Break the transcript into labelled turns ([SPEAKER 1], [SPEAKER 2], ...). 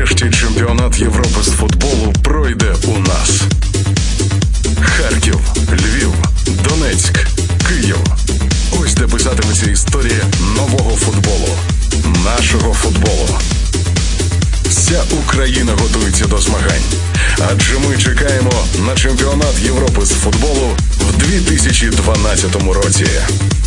[SPEAKER 1] Нарешті чемпіонат Європи з футболу пройде у нас. Харків, Львів, Донецьк, Київ. Ось де писатиметься історія нового футболу. Нашого футболу. Вся Україна готується до змагань. Адже ми чекаємо на чемпіонат Європи з футболу в 2012 році.